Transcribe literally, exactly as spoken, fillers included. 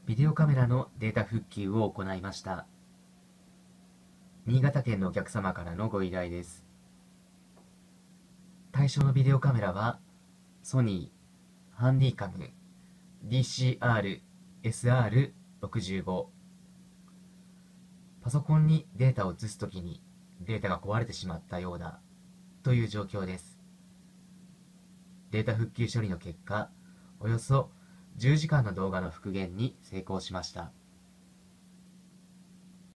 ビデオカメラのデータ復旧を行いました。新潟県のお客様からのご依頼です。対象のビデオカメラは、ソニーハンディカム ディーシーアールエスアールろくじゅうご。パソコンにデータを移すときにデータが壊れてしまったようだという状況です。データ復旧処理の結果、およそじゅうじかんの動画の復元に成功しました。